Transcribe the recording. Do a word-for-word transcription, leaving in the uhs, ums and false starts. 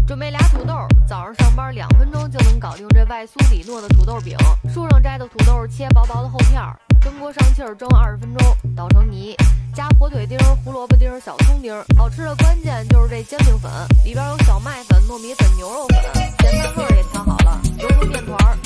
准备俩土豆，早上上班两分钟就能搞定这外酥里糯的土豆饼。树上摘的土豆切薄薄的厚片儿，蒸锅上气儿蒸二十分钟，捣成泥，加火腿丁、胡萝卜丁、小葱丁。好吃的关键就是这煎饼粉，里边有小麦粉、糯米粉、牛肉粉，咸淡味儿也调好了，揉成面团，